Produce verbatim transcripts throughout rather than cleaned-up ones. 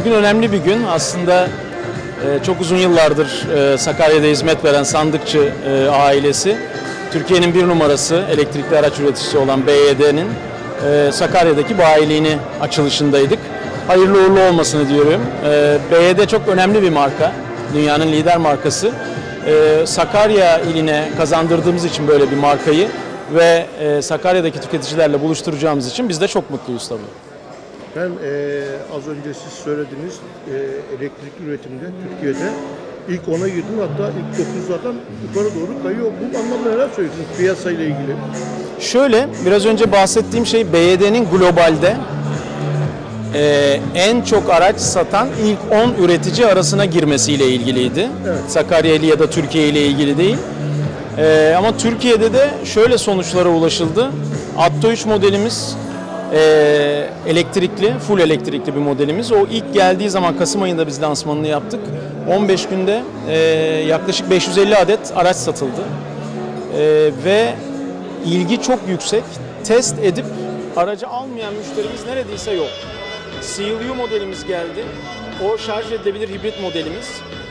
Bugün önemli bir gün. Aslında e, çok uzun yıllardır e, Sakarya'da hizmet veren sandıkçı e, ailesi, Türkiye'nin bir numarası elektrikli araç üreticisi olan B Y D'nin e, Sakarya'daki bayiliğini açılışındaydık. Hayırlı uğurlu olmasını diyorum. E, B Y D çok önemli bir marka, dünyanın lider markası. E, Sakarya iline kazandırdığımız için böyle bir markayı ve e, Sakarya'daki tüketicilerle buluşturacağımız için biz de çok mutluyuz tabii. Ben e, az önce siz söylediğiniz e, elektrikli üretimde Türkiye'de ilk ona girdim, hatta ilk dokuzlardan yukarı doğru kayıyor. Bu anlamda neler söylüyorsunuz piyasayla ilgili? Şöyle, biraz önce bahsettiğim şey B Y D'nin globalde e, en çok araç satan ilk on üretici arasına girmesiyle ilgiliydi. Evet. Sakarya ile ya da Türkiye ile ilgili değil. E, ama Türkiye'de de şöyle sonuçlara ulaşıldı. Atto üç modelimiz Ee, elektrikli, full elektrikli bir modelimiz. O ilk geldiği zaman Kasım ayında biz lansmanını yaptık. on beş günde e, yaklaşık beş yüz elli adet araç satıldı. E, ve ilgi çok yüksek. Test edip aracı almayan müşterimiz neredeyse yok. C L U modelimiz geldi. O şarj edilebilir hibrit modelimiz.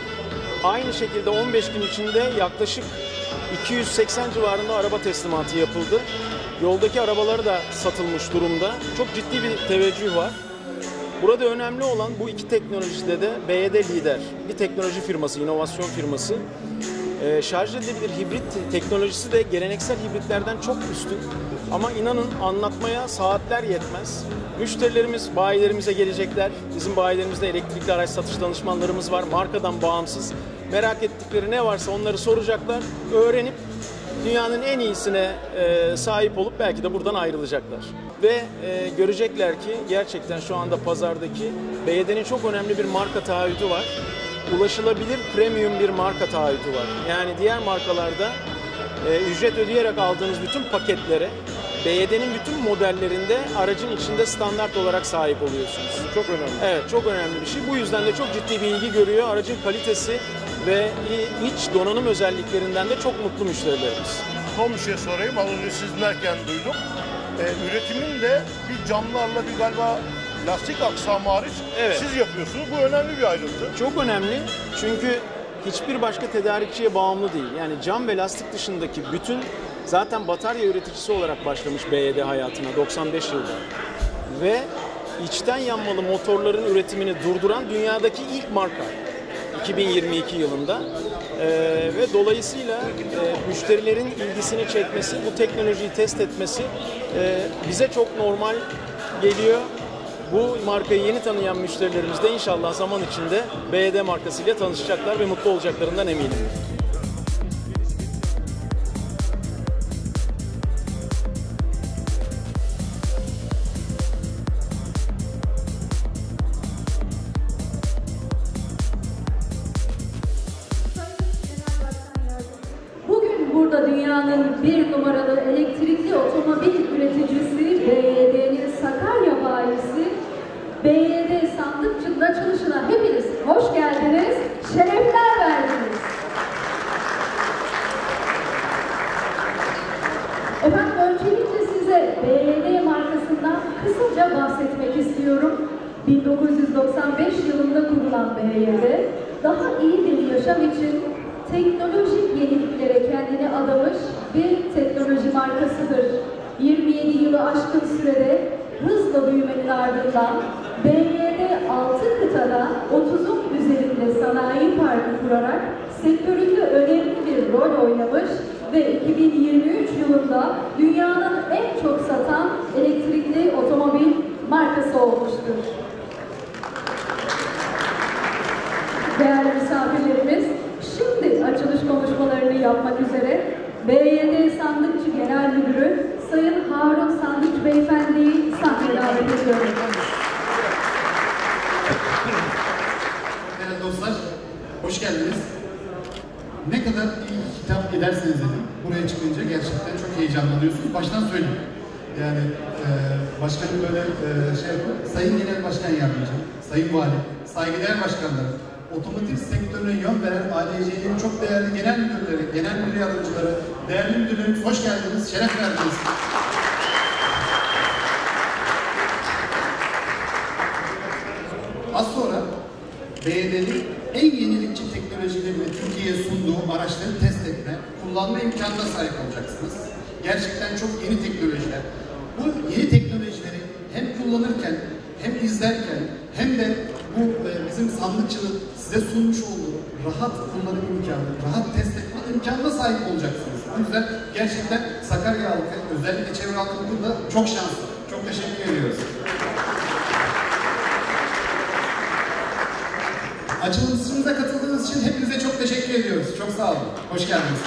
Aynı şekilde on beş gün içinde yaklaşık iki yüz seksen civarında araba teslimatı yapıldı. Yoldaki arabaları da satılmış durumda. Çok ciddi bir teveccüh var. Burada önemli olan bu iki teknolojide de B Y D lider. Bir teknoloji firması, inovasyon firması. Ee, şarj edilebilir hibrit teknolojisi de geleneksel hibritlerden çok üstün. Ama inanın anlatmaya saatler yetmez. Müşterilerimiz bayilerimize gelecekler. Bizim bayilerimizde elektrikli araç satış danışmanlarımız var. Markadan bağımsız. Merak ettikleri ne varsa onları soracaklar. Öğrenip dünyanın en iyisine e, sahip olup belki de buradan ayrılacaklar. Ve e, görecekler ki gerçekten şu anda pazardaki B Y D'nin çok önemli bir marka taahhüdü var. Ulaşılabilir premium bir marka taahhüdü var. Yani diğer markalarda e, ücret ödeyerek aldığınız bütün paketlere B Y D'nin bütün modellerinde aracın içinde standart olarak sahip oluyorsunuz. Çok önemli. Evet, çok önemli bir şey. Bu yüzden de çok ciddi bir ilgi görüyor. Aracın kalitesi ve iç donanım özelliklerinden de çok mutlu müşterilerimiz. Son bir şey sorayım. Az önce siz dinlerken duydum. Ee, üretimin de bir camlarla bir galiba lastik aksamı hariç evet. Siz yapıyorsunuz. Bu önemli bir ayrıntı. Çok önemli. Çünkü hiçbir başka tedarikçiye bağımlı değil. Yani cam ve lastik dışındaki bütün zaten batarya üreticisi olarak başlamış B Y D hayatına doksan beş yılda. Ve içten yanmalı motorların üretimini durduran dünyadaki ilk marka. iki bin yirmi iki yılında ee, ve dolayısıyla e, müşterilerin ilgisini çekmesi, bu teknolojiyi test etmesi e, bize çok normal geliyor. Bu markayı yeni tanıyan müşterilerimiz de inşallah zaman içinde B Y D markasıyla tanışacaklar ve mutlu olacaklarından eminim. Burada dünyanın bir numaralı elektrikli otomobil üreticisi B Y D'nin Sakarya bayisi B Y D sandıkçının açılışına hepiniz hoş geldiniz, şerefler verdiniz. Efendim öncelikle size B Y D markasından kısaca bahsetmek istiyorum. bin dokuz yüz doksan beş yılında kurulan B Y D, daha iyi bir yaşam için teknolojik yeniliklere kendini adamış bir teknoloji markasıdır. yirmi yedi yılı aşkın sürede hızla büyümenin ardından B Y D altı kıtada otuzun üzerinde sanayi parkı kurarak sektöründe önemli bir rol oynamış ve iki bin yirmi üç yılında dünyanın en çok satan elektrikli otomobil markası olmuştur. Değerli misafirlerimiz, şimdi açılış konuşmalarını yapmak üzere B Y D Sandıkçı Genel Müdürü Sayın Harun Sandıkçı Beyefendi'yi sahneye davet ediyorum. Değerli dostlar, hoş geldiniz. Ne kadar iyi hitap ederseniz edin, buraya çıkınca gerçekten çok heyecanlanıyorsunuz. Baştan söyleyeyim. Yani e, başkanım böyle e, şey yapıyor, Sayın Genel Başkan Yardımcı, Sayın Vali, saygıdeğer başkanlarım, otomotiv sektörüne yön veren A D C'nin çok değerli genel müdürleri, genel müdür yardımcıları, değerli müdürlerimiz hoş geldiniz, şeref verdiniz. Az sonra B Y D'nin en yenilikçi teknolojilerini Türkiye'ye sunduğu araçları test etme, kullanma imkanına sahip olacaksınız. Gerçekten çok yeni teknolojiler. Bu yeni teknolojileri hem kullanırken, hem izlerken, hem de bu e, bizim sandıkçının size sunmuş olduğu rahat kullanım imkanı, rahat test etme imkanına sahip olacaksınız. O yüzden gerçekten Sakarya halkı, özellikle çevre halkı da çok şanslı. Çok teşekkür ediyoruz. Açılışımıza katıldığınız için hepinize çok teşekkür ediyoruz. Çok sağ olun. Hoş geldiniz.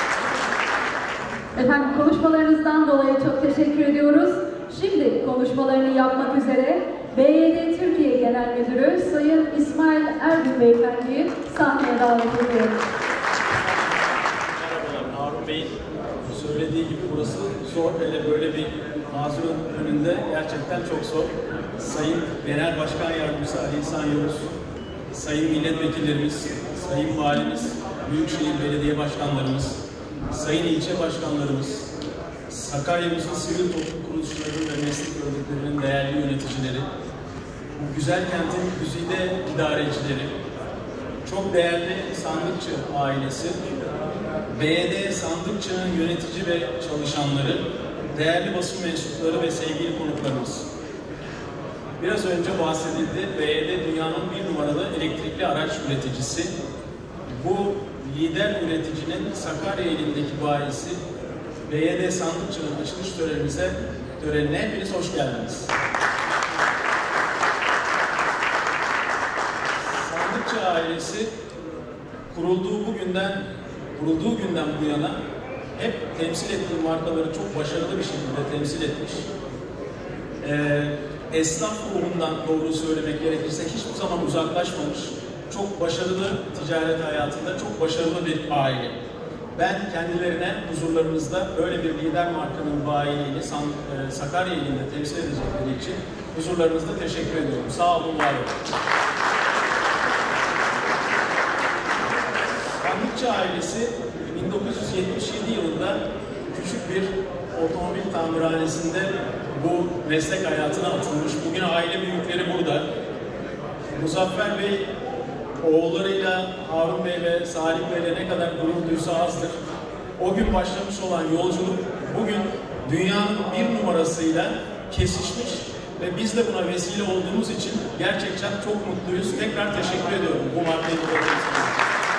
Efendim konuşmalarınızdan dolayı çok teşekkür ediyoruz. Şimdi konuşmalarını yapmak üzere B Y D Türkiye Genel Müdürü Sayın İsmail Ergün Beyefendi'yi sahneye davet ediyoruz. Merhabalar, Harun Bey'in söylediği gibi burası zor, hele böyle bir mazurun önünde gerçekten çok zor. Sayın Genel Başkan Yardımcısı Ali İhsan Yavuz, Sayın Milletvekillerimiz, Sayın Valimiz, Büyükşehir Belediye Başkanlarımız, Sayın İlçe Başkanlarımız, Sakarya'mızın sivil toplum kuruluşları ve meslek örgütlerinin değerli yöneticileri, bu güzel kentin güzide idarecileri, çok değerli Sandıkçı ailesi, B Y D Sandıkçı'nın yönetici ve çalışanları, değerli basın mensupları ve sevgili konuklarımız. Biraz önce bahsedildi, B Y D dünyanın bir numaralı elektrikli araç üreticisi. Bu lider üreticinin Sakarya ilindeki bayisi B Y D Sandıkçı'nın açılış törenimize, törenine hepiniz hoş geldiniz. Sandıkçı ailesi kurulduğu bugünden, kurulduğu günden bu yana hep temsil ettiği markaları çok başarılı bir şekilde temsil etmiş. Ee, esnaf ruhundan doğru söylemek gerekirse hiçbir zaman uzaklaşmamış. Çok başarılı ticaret hayatında, çok başarılı bir aile. Ben kendilerine huzurlarınızda böyle bir lider markanın bayiliğini Sakarya ilinde temsil edecekleri için huzurlarınızda teşekkür ediyorum. Sağ olun, var olun. Sandıkçı ailesi bin dokuz yüz yetmiş yedi yılında küçük bir otomobil tamirhanesinde bu meslek hayatına atılmış. Bugün aile büyükleri burada. Muzaffer Bey oğullarıyla Harun Bey ve Salih Bey'le ne kadar gurur duysa azdır. O gün başlamış olan yolculuk bugün dünyanın bir numarasıyla kesişmiş ve biz de buna vesile olduğumuz için gerçekten çok mutluyuz. Tekrar teşekkür ediyorum bu markayı bulduğunuz için.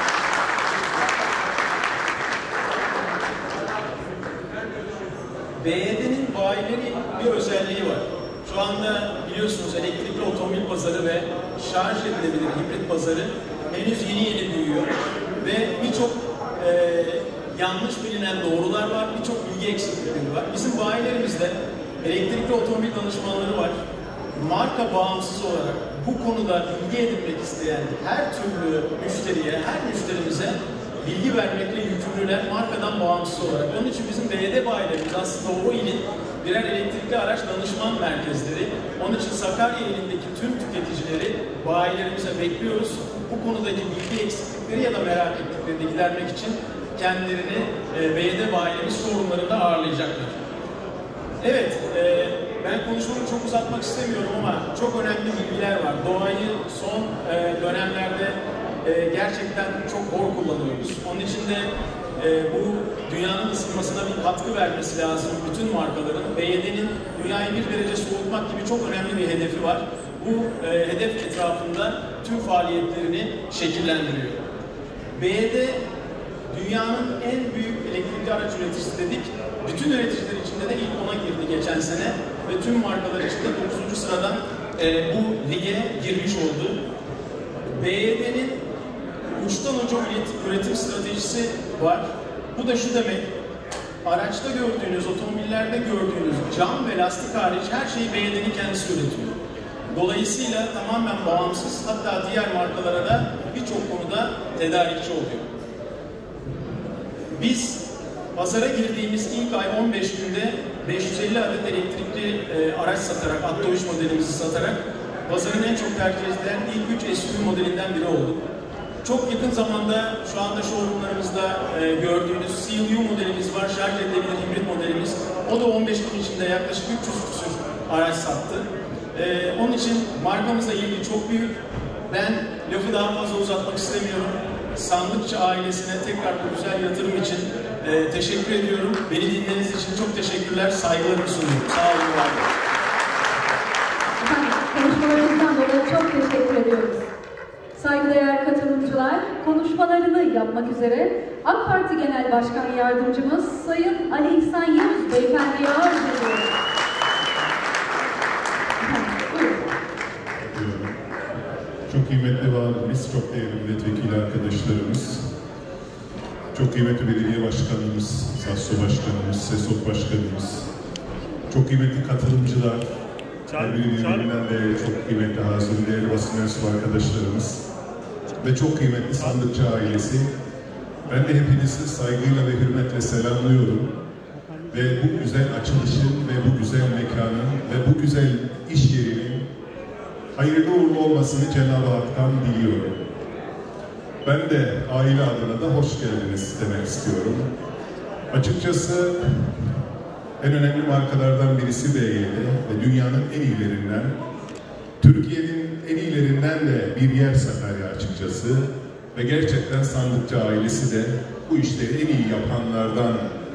B Y D'nin bayileri bir özelliği var. Şu anda biliyorsunuz elektrikli otomobil pazarı ve şarj edilebilir hibrit pazarı henüz yeni yeni büyüyor. Ve birçok e, yanlış bilinen doğrular var, birçok bilgi eksiklikleri var. Bizim bayilerimizde elektrikli otomobil danışmanları var. Marka bağımsız olarak bu konuda bilgi edinmek isteyen her türlü müşteriye, her müşterimize bilgi vermekle yükümlüler markadan bağımsız olarak. Onun için bizim B Y D bayilerimiz aslında o ilin birer elektrikli araç danışman merkezleri. Onun için Sakarya ilindeki tüm tüketicileri bayilerimize bekliyoruz. Bu konudaki bilgi eksiklikleri ya da merak ettiklerini gidermek için kendilerini e, B Y D bayilerimiz forumlarında ağırlayacaklar. Evet, e, ben konuşmamı çok uzatmak istemiyorum ama çok önemli bilgiler var. Doğayı son e, dönemlerde e, gerçekten çok hor kullanıyoruz. Onun için de e, bu dünyanın ısınmasına bir katkı vermesi lazım bütün markaların. B Y D'nin dünyayı bir derece soğutmak gibi çok önemli bir hedefi var. Bu e, hedef etrafında tüm faaliyetlerini şekillendiriyor. B Y D dünyanın en büyük elektrikli araç üreticisi dedik. Bütün üreticiler içinde de ilk ona girdi geçen sene ve tüm markalar içinde dokuzuncu sıradan e, bu lige girmiş oldu. B Y D'nin uçtan uca üretim stratejisi var. Bu da şu demek, araçta gördüğünüz, otomobillerde gördüğünüz cam ve lastik hariç her şeyi B Y D'nin kendisi üretiyor. Dolayısıyla tamamen bağımsız, hatta diğer markalara da birçok konuda tedarikçi oluyor. Biz pazara girdiğimiz ilk ay on beş günde beş yüz elli adet elektrikli e, araç satarak, Atto üç modelimizi satarak pazarın en çok tercih edilen ilk üç S U V modelinden biri olduk. Çok yakın zamanda şu anda showroomlarımızda e, gördüğünüz C L U modelimiz var, şarj edilebilir hibrit modelimiz. O da on beş gün içinde yaklaşık üç yüz küsur araç sattı. E, onun için markamıza ilgi çok büyük. Ben Lafı daha fazla uzatmak istemiyorum. Sandıkçı ailesine tekrar bu güzel yatırım için e, teşekkür ediyorum. Beni dinlediğiniz için çok teşekkürler, saygılarımı sunuyorum. Sağ olun, var olun. Efendim, konuşmalarınızdan dolayı çok teşekkür ediyoruz. Saygıdeğer katılımcılar, konuşmalarını yapmak üzere AK Parti Genel Başkan Yardımcımız Sayın Ali İhsan Yavuz Beyefendi'ye arz ediyoruz. Çok kıymetli valimiz, çok değerli milletvekili arkadaşlarımız, çok kıymetli belediye başkanımız, SASSO başkanımız, SESOK başkanımız, çok kıymetli katılımcılar, birbirinden de çok kıymetli hazır, değerli basın mensubu arkadaşlarımız ve çok kıymetli sandıkçı ailesi. Ben de hepinizi saygıyla ve hürmetle selamlıyorum. Ve bu güzel açılışın ve bu güzel mekanın ve bu güzel iş yerinin hayırlı uğurlu olmasını Cenab-ı Hak'tan diliyorum. Ben de aile adına da hoş geldiniz demek istiyorum. Açıkçası en önemli markalardan birisi B Y D ve dünyanın en iyilerinden, Türkiye'nin en iyilerinden de bir yer Sakarya açıkçası. Ve gerçekten sandıkçı ailesi de bu işleri en iyi yapanlardan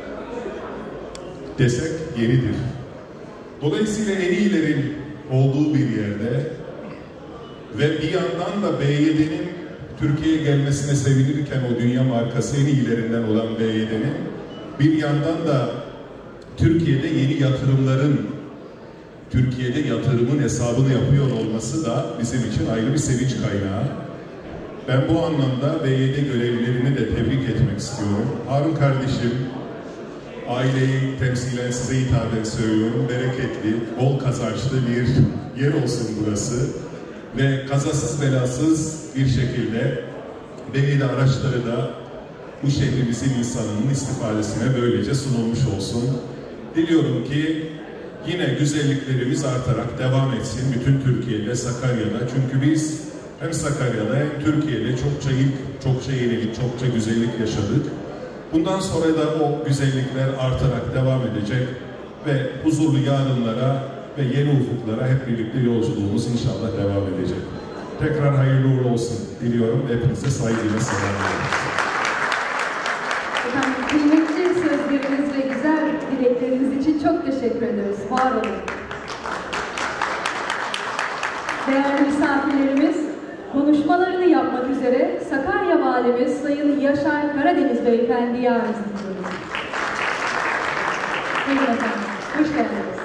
desek yeridir. Dolayısıyla en iyilerin olduğu bir yerde ve bir yandan da B Y D'nin Türkiye'ye gelmesine sevinirken o dünya markası en iyilerinden olan B Y D'nin bir yandan da Türkiye'de yeni yatırımların Türkiye'de yatırımın hesabını yapıyor olması da bizim için ayrı bir sevinç kaynağı. Ben bu anlamda B Y D görevlilerini de tebrik etmek istiyorum. Harun kardeşim, aileyi temsilen size hitaben söylüyorum. Bereketli, bol kazançlı bir yer olsun burası. Ve kazasız belasız bir şekilde B Y D araçları da bu şehrimizin insanının istifadesine böylece sunulmuş olsun. Diliyorum ki yine güzelliklerimiz artarak devam etsin bütün Türkiye'de, Sakarya'da. Çünkü biz hem Sakarya'da hem Türkiye'de çokça ilk, çokça yenilik, çokça güzellik yaşadık. Bundan sonra da o güzellikler artarak devam edecek ve huzurlu yarınlara ve yeni ufuklara hep birlikte yolculuğumuz inşallah devam edecek. Tekrar hayırlı uğurlu olsun diliyorum. Hepinize saygıyla selamlıyorum. Efendim, kıymetli sözleriniz ve güzel dilekleriniz için çok teşekkür ediyoruz. Var olun. Değerli misafirlerimiz, konuşmalarını yapmak üzere Sakarya Valimiz Sayın Yaşar Karadeniz Beyefendi'ye arz ediyoruz. Buyurun efendim, hoş geldiniz.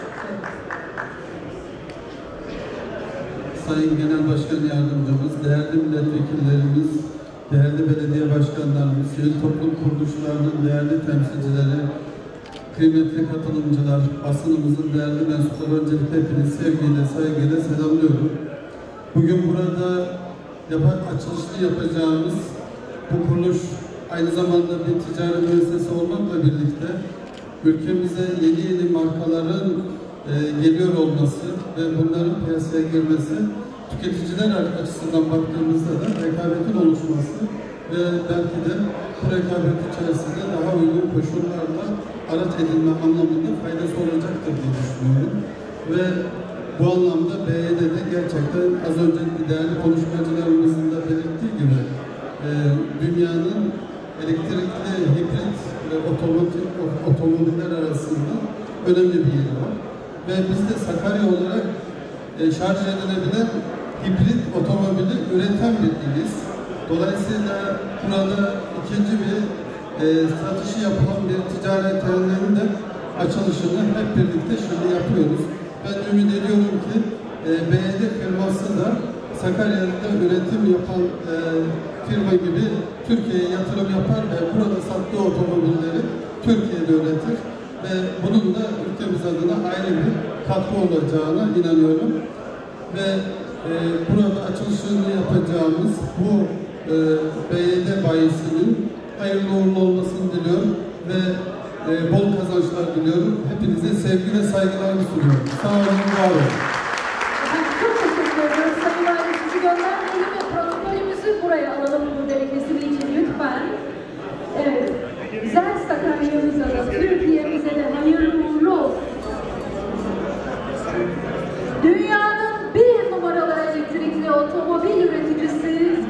Sayın Genel Başkan Yardımcımız, değerli milletvekillerimiz, değerli belediye başkanlarımız, sivil toplum kuruluşlarının değerli temsilcileri, kıymetli katılımcılar, basınımızın değerli mensupları, öncelikle hepinizi sevgiyle, saygıyla selamlıyorum. Bugün burada yapa, açılışını yapacağımız bu kuruluş aynı zamanda bir ticari müessese olmakla birlikte ülkemize yeni yeni markaların e, geliyor olması ve bunların piyasaya girmesi, tüketiciler açısından baktığımızda da rekabetin oluşması ve belki de bu rekabet içerisinde daha uygun koşullarla araç edinme anlamında faydası olacaktır diye düşünüyorum. Ve bu anlamda B Y D'de gerçekten az önceki değerli konuşmacılarımızın da belirttiği gibi e, dünyanın elektrikli, hibrit ve otomotiv, otomobiller arasında önemli bir yeri var. Ve biz de Sakarya olarak e, şarj edilebilen hibrit otomobili üreten bir iliz. Dolayısıyla burada ikinci bir e, satışı yapılan bir ticaret terenlerinin de açılışını hep birlikte şimdi yapıyoruz. Ben ümit ediyorum ki e, B Y D firması da Sakarya'da üretim yapan e, firma gibi Türkiye'ye yatırım yapar ve burada sattığı otomobilleri Türkiye'de üretir ve bunun da ülkemiz adına ayrı bir katkı olacağına inanıyorum. Ve e, burada açılışını yapacağımız bu e, B Y D bayisinin hayırlı uğurlu olmasını diliyorum ve e, bol kazançlar diliyorum. Hepinize sevgi ve saygılarımı sunuyorum. Sağ olun, var olun. Çok teşekkür ediyoruz. Sayın Valim, sizi göndermeyi ve protokolümüzü buraya alalım bu delegesi için lütfen. Evet, güzel Sakarya'mıza da, Türkiye'mize de hayırlı uğurlu olsun. Dünyanın bir numaralı elektrikli otomobil üreticisi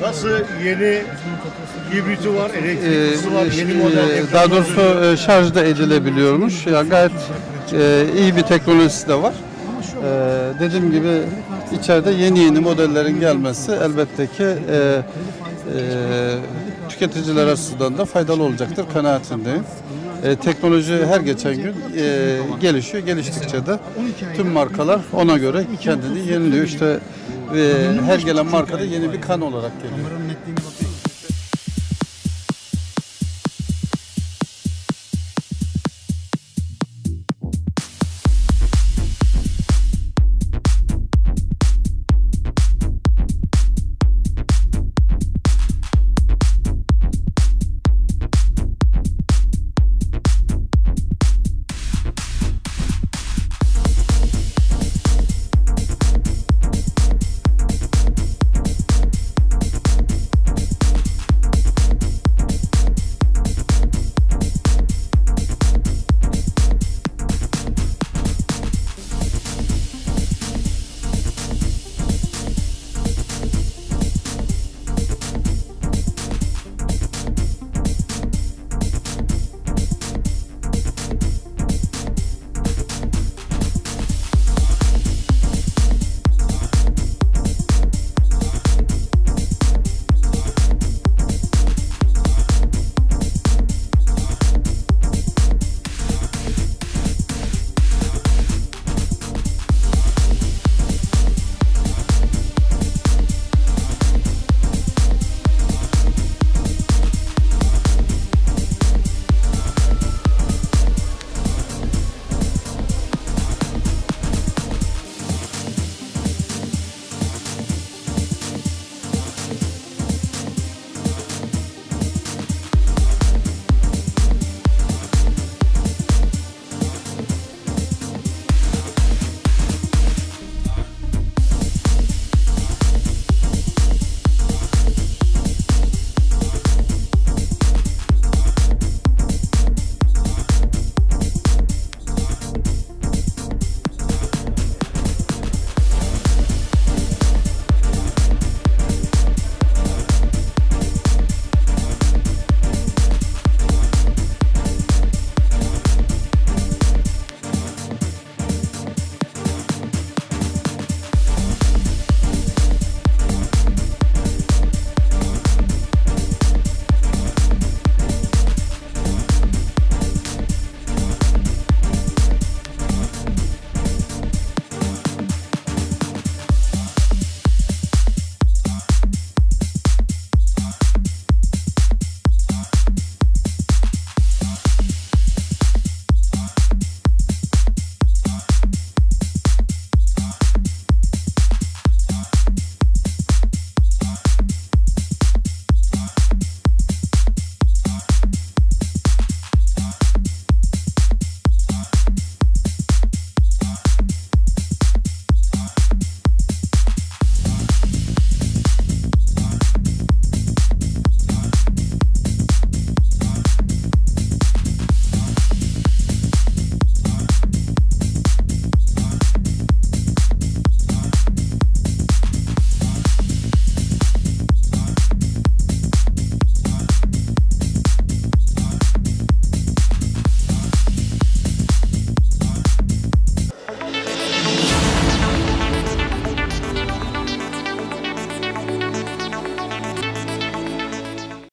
Nasıl yeni hibriti var, elektriklisi var, yeni Ee, model. e, Daha doğrusu e, şarj da edilebiliyormuş. Yani gayet e, iyi bir teknolojisi de var. E, dediğim gibi içeride yeni yeni modellerin gelmesi elbette ki e, e, tüketiciler açısından da faydalı olacaktır kanaatindeyim. E, teknoloji her geçen gün e, gelişiyor. Geliştikçe de tüm markalar ona göre kendini yeniliyor. İşte e, her gelen markada yeni bir kan olarak geliyor.